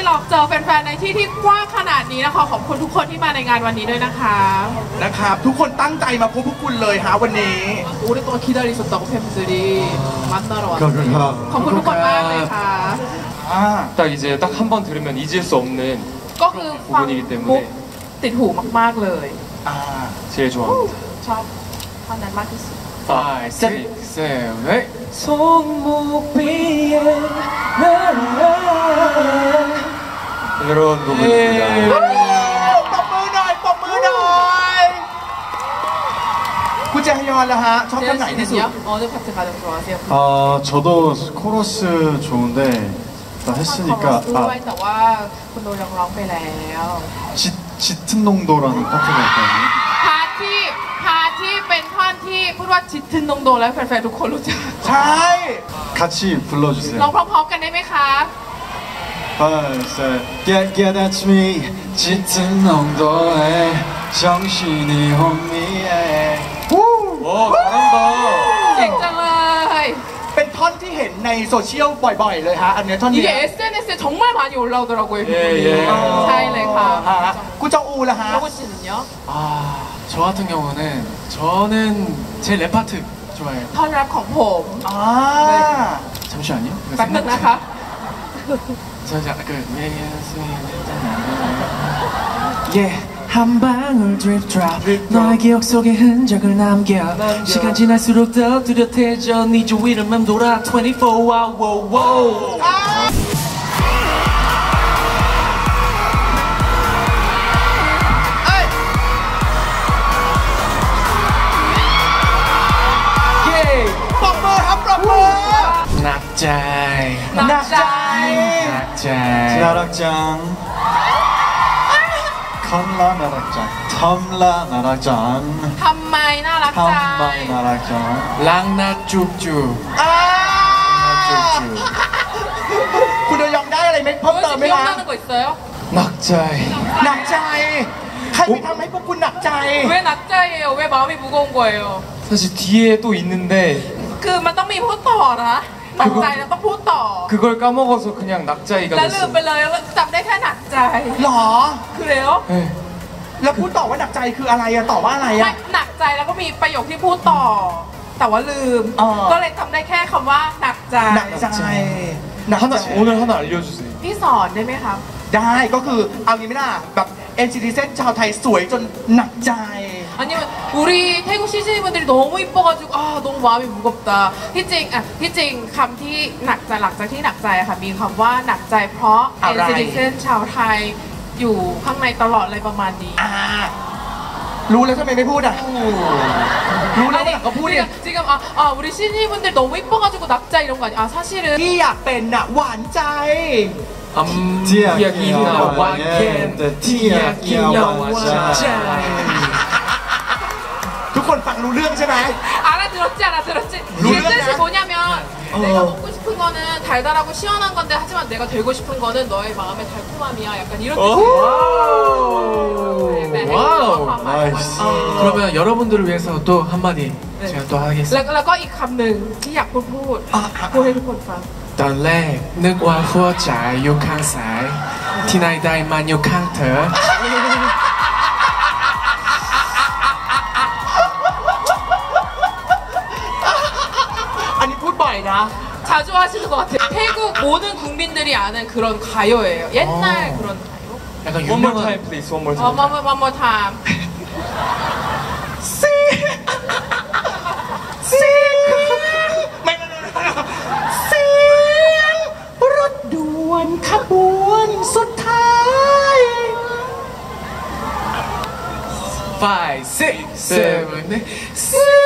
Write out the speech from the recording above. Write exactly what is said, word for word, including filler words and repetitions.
เราเจอแฟนๆในที่ที่กว้างขนาดนี้นะคะขอบคุณทุกคนที่มาในงานวันนี้ด้วยนะคะนะครับทุกคนตั้งใจมาพบพวกคุณเลยฮะวันนี้ 오랫동안기다리셨다고팬분들이만나러왔어요ขอบคุณทุกคนมากเลยค่ะ 딱 이제 딱 한 번 들으면 잊을 수 없는 ก็คือฟังปุ๊บติดหูมากๆเลย 제일 좋아합니다 ชอบท่อนนั้นมากที่สุด five six seven 손목비에 날아 이런 부분입니다 ปรบมือหน่อยปรบมือหน่อยคุณแจฮยอนล่ะฮะชอบท่อนไหนที่สุด 어느 파트 가장 좋아하세요? 아 저도 코러스 좋은데 일단 했으니까 아 แต่ว่าคุณโดยังร้องไปแล้ว 짙, 짙은 농도라는 파트가 있거든요 พาร์ทที่พาร์ทที่เป็นท่อนที่พูดว่าจิตทึนนงโดแล้วแฟนๆทุกคนรู้จักใช่ 같이 불러주세요 ร้องพร้อมๆกันได้ไหมคะ five six 깨닫춤이 짙은 농도에 정신이 혼미해 오 잘한다 เก่งจังเลยเป็นท่อนที่เห็นในโซเชียลบ่อยๆเลยฮะอันนี้ท่อนนี้ 이게 에스엔에스에 정말 많이 올라오더라고요 예, 예. ใช่เลยค่ะคุณเจ้าอูล่ะฮะโลกุ씨는요? 아, 저 같은 경우는 저는 제 랩 파트 좋아해요. ท่อนแรปของผมอ่า 잠시만요. แป๊บนึงนะคะ 저 이제 그 예, 한 방울 drip drop 너의 기억 속에 흔적을 남겨 시간 지날수록 더 뚜렷해져 네 주위를 맴돌아 twenty-four hour 낙자이 낙자이 낙자이 나락장 컴라 나락장 텀라 나락장 ทำไมน่ารักจัง 텀마이 나락장 랑나 쭉쭉 คุณโดยองได้อะไรไหมเพิ่มเติมไหมฮะ 기억나는 거 있어요? 낙자이 หนักใจใครไปทำให้พวกคุณหนักใจ 왜 낙자예요? 왜 마음이 무거운 거예요? 사실 뒤에 또 있는데 คือมันต้องมีพูดต่อนะหนักใจแล้วต้องพูดต่อ 그걸 까먹어서 그냥 낙자이가 แล้วลืม 됐어 ไปเลยจำได้แค่หนักใจหรอคือแล้ว 네. แล้วพูดต่อว่าหนักใจคืออะไรอะต่อว่าอะไรไม่อะหนักใจแล้วก็มีประโยคที่พูดต่อ แต่ว่าลืม ก็เลยจำได้แค่คำว่าหนักใจหนักใจหนัก 하나 ใจ 오늘 하나 알려주세요 พี่สอนได้ไหมครับได้ก็คือเอางี้ไม่ได้แบบเอ็นซีทีเซนชาวไทยสวยจนหนักใจ 아니면 우리 태국 시즈니분들이 너무 이뻐가지고 아 너무 마음이 무겁다. ที่จริงอ่ะที่จริงคำที่หนักใจหลักจากที่หนักใจค่ะมีคำว่าหนักใจเพราะอะไรเอ็นซีทีเซนชาวไทยอยู่ข้างในตลอดอะไรประมาณนี้อ่ารู้แล้วทำไมไม่พูดอ่ะรู้แล้วก็พูดเนี่ย 지금 아, 아 우리 시즈니분들 너무 이뻐가지고 낙자 이런 거 아니야? 아 사실은 ที่อยากเป็นน่ะหวานใจ 티야키나 와켄 티야키나 와자 ทุกคนฟังรู้เรื่องใช่ไหม 알아들었지 알아들었지 룰은 이 뜻이 야. 뭐냐면 어. 내가 먹고 싶은 거는 달달하고 시원한 건데 하지만 내가 되고 싶은 거는 너의 마음의 달콤함이야 약간 이런 뜻이에요 와우 나이스 그러면 여러분들을 위해서 또 한마디 네. 제가 또 하겠습니다 แล้วแล้วก็อีกคำหนึ่งที่อยากพูดพูดพูดให้ทุกคนฟังตอนแรกนึกว่าหัวใจอยู่ข้างซ้ายที่ไหนได้มันอยู่ข้างเธออันนี้พูดบ่อยนะ 자주 하시는 것 같아요. 태국 모든 국민들이 아는 그런 가요예요. 옛날 어. 그런 가요. 약간 One more 유명한 time please one more 어, time one more, one more time. ซีซีไม่ไม่ไม่เสียงรถด่วนขบวนสุดท้าย five six seven eight